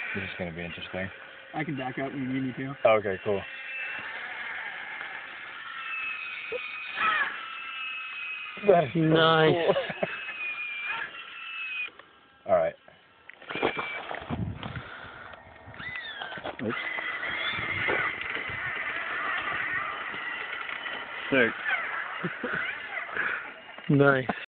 This is going to be interesting. I can back up when you need me to. Okay, cool. That is so Nice. cool. All right. Oops. Sick. Nice.